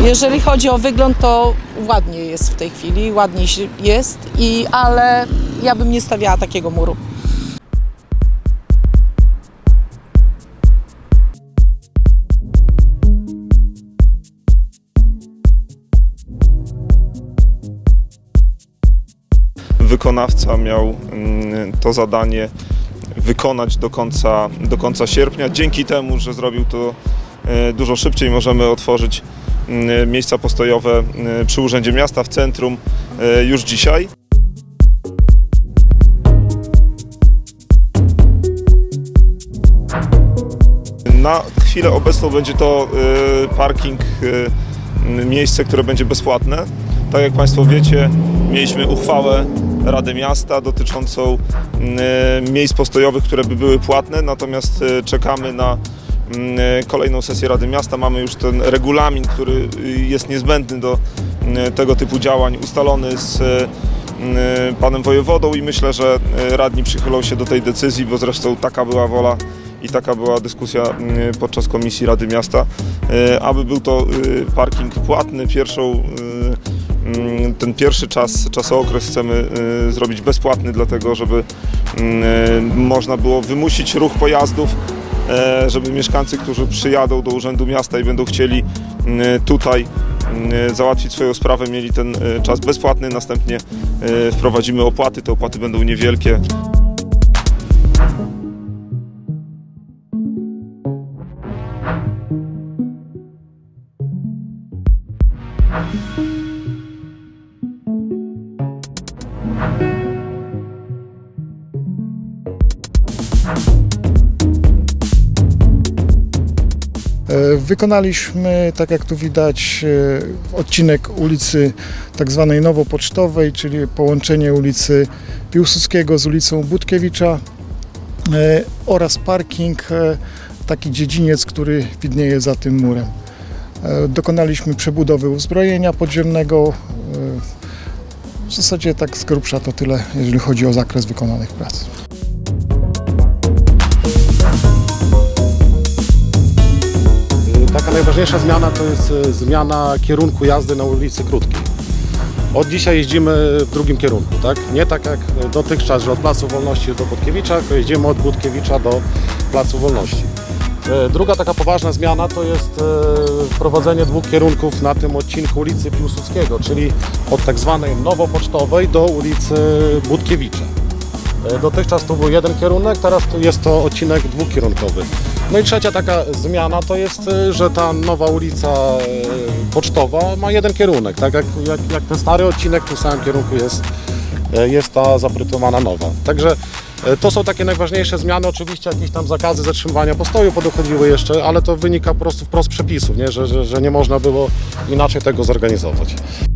Jeżeli chodzi o wygląd, to ładnie jest w tej chwili, ładnie jest, ale ja bym nie stawiała takiego muru. Wykonawca miał to zadanie wykonać do końca sierpnia. Dzięki temu, że zrobił to dużo szybciej, możemy otworzyć miejsca postojowe przy Urzędzie Miasta w centrum już dzisiaj. Na chwilę obecną będzie to parking, miejsce, które będzie bezpłatne. Tak jak Państwo wiecie, mieliśmy uchwałę Rady Miasta dotyczącą miejsc postojowych, które by były płatne, natomiast czekamy na kolejną sesję Rady Miasta. Mamy już ten regulamin, który jest niezbędny do tego typu działań, ustalony z panem wojewodą i myślę, że radni przychylą się do tej decyzji, bo zresztą taka była wola i taka była dyskusja podczas Komisji Rady Miasta, aby był to parking płatny. Ten pierwszy czasookres chcemy zrobić bezpłatny, dlatego żeby można było wymusić ruch pojazdów, żeby mieszkańcy, którzy przyjadą do Urzędu Miasta i będą chcieli tutaj załatwić swoją sprawę, mieli ten czas bezpłatny. Następnie wprowadzimy opłaty, te opłaty będą niewielkie. Wykonaliśmy, tak jak tu widać, odcinek ulicy tak zwanej Nowopocztowej, czyli połączenie ulicy Piłsudskiego z ulicą Budkiewicza oraz parking, taki dziedziniec, który widnieje za tym murem. Dokonaliśmy przebudowy uzbrojenia podziemnego. W zasadzie tak z grubsza to tyle, jeżeli chodzi o zakres wykonanych prac. Taka najważniejsza zmiana to jest zmiana kierunku jazdy na ulicy Krótkiej. Od dzisiaj jeździmy w drugim kierunku, tak? Nie tak jak dotychczas, że od Placu Wolności do Budkiewicza, tylko jeździmy od Budkiewicza do Placu Wolności. Druga taka poważna zmiana to jest wprowadzenie dwóch kierunków na tym odcinku ulicy Piłsudskiego, czyli od tak zwanej Nowopocztowej do ulicy Budkiewicza. Dotychczas to był jeden kierunek, teraz jest to odcinek dwukierunkowy. No i trzecia taka zmiana to jest, że ta nowa ulica Pocztowa ma jeden kierunek, tak jak ten stary odcinek, w tym samym kierunku jest ta zaprojektowana nowa. Także to są takie najważniejsze zmiany. Oczywiście jakieś tam zakazy zatrzymywania postoju podochodziły jeszcze, ale to wynika po prostu wprost z przepisów, nie? Że nie można było inaczej tego zorganizować.